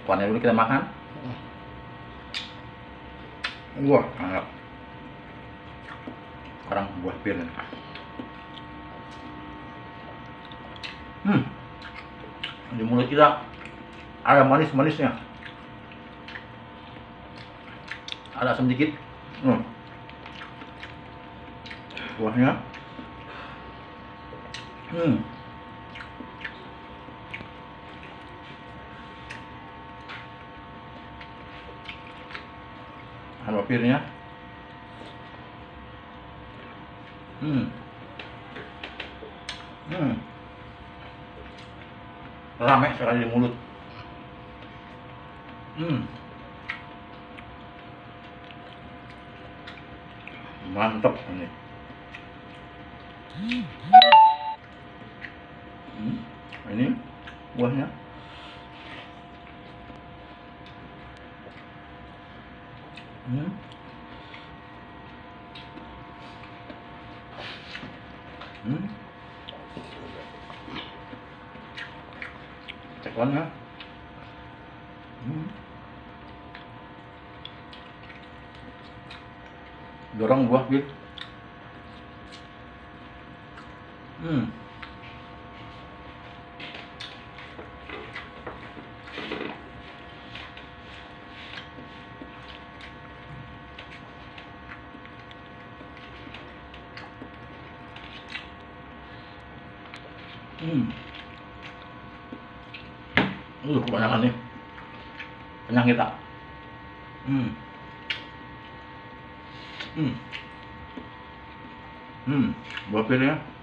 Kuahnya dulu kita makan. Wah, mantap. Sekarang buah pir. Di mulut kita ada manis-manisnya. Ada asam dikit. Buahnya. Ada pirnya. Rame sekali di mulut. Mantap ini. Ini buahnya. Tekonnya. Dorong buah pir. Kebanyakan nih. Kenyang kita. Buah pirnya.